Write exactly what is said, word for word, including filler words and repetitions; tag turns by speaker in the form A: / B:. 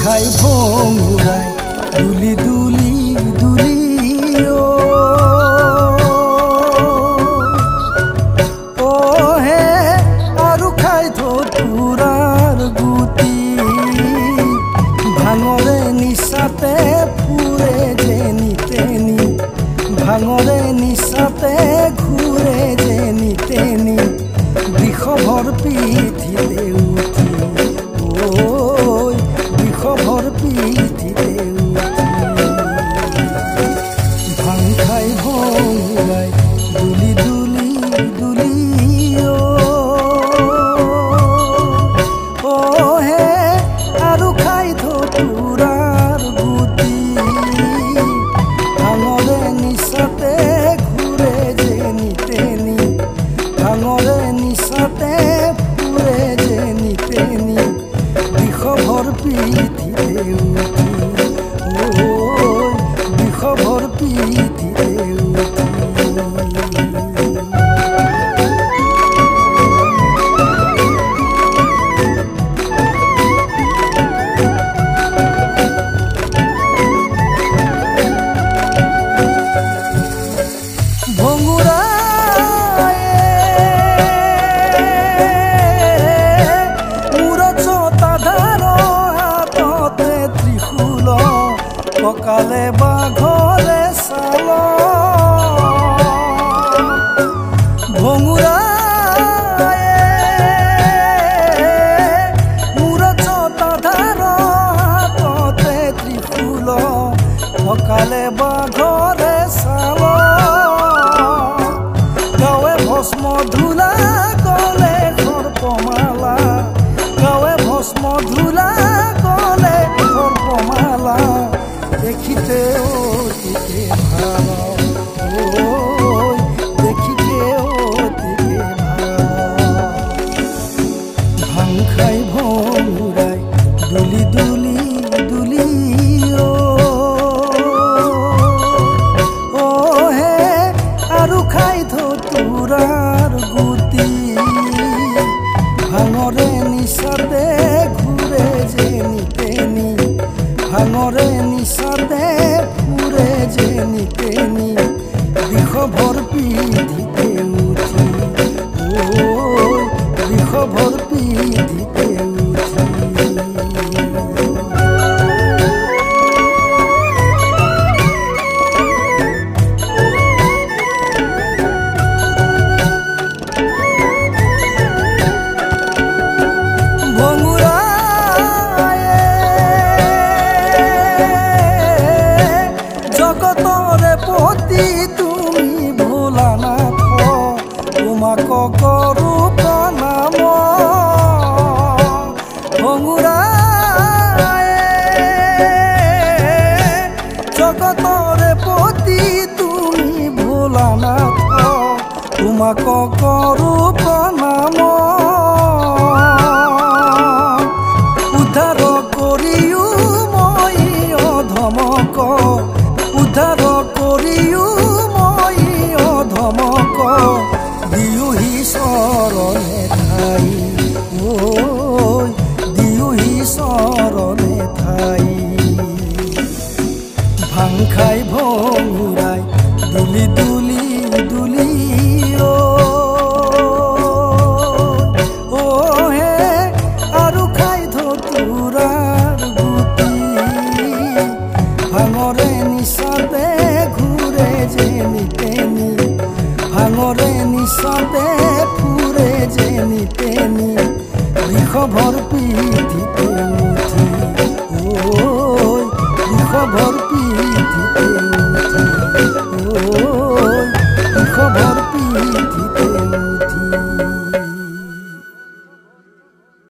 A: ভাংখাই ভঙুৰাই দুলি দুলি দুলি ও হে আৰু খাই ধতুৰাৰ গুটি ভাঙৰে নিচাতে ফুৰে যেনি তেনি ভাঙৰে নিচাতে ঘূৰে যেনি তেনি বিষভৰ পিঠিতে উঠি ঐ বিষভৰ পিঠিতে উঠি ভাং খাই ভঙুৰাই দুলি দুলি দুলি ও হে আৰু খাই ধতুৰাৰ গুটি ভাঙৰে নিচাতে ঘূৰে যেনি তেনি ভাঙৰে নিচাতে ফুৰে যেনি তেনি বিষভৰ পিঠিতে উঠি ঐ বিষভৰ পিঠিতে উঠি ককালে বাঘৰে চাল ভঙুৰাই মূৰ চটাধাৰ হাততে ত্ৰিশূল ককালে বাঘৰে চাল গাঁৱে ভস্ম ধূলা গলে সৰ্পমালা গাঁৱে ভস্ম ধূলা গলে সৰ্পমালা দেখিতে অতিকে ভাল দেখিতে অতিকে ভাল ভাং খাই ভঙুৰাই দুলি দুলি দুলি ও হে আৰু খাই ধতুৰাৰ গুটি ভাঙৰে নিচাতে ঘূৰে যেনি তেনি ভাঙৰে নিচাতে ফুৰে যেনি তেনি বিষভৰ পিঠিতে উঠি ঐ বিষভৰ পিঠিতে উঠি জগতৰে পতি তুমি ভোলানাথ তোমাক কৰো প্ৰণাম ভঙুৰাই জগতৰে পতি তুমি ভোলানাথ তোমাক কৰো প্ৰণাম উদ্ধাৰ কৰিও মই অধমক উদ্ধাৰ কৰিও মই অধমক দিওহি চৰণে ঠাই ঐ দিওহি চৰণে ঠাই ভাং খাই ভঙুৰাই দুলি দুলি দুলি ও হে আৰু খাই ধতুৰাৰ গুটি ভাঙৰে নিচাতে ঘূৰে যেনি তেনি ভাঙৰে নিচাতে ফুৰে যেনি তেনি বিষভৰ পিঠিতে উঠি ঐ বিষভৰ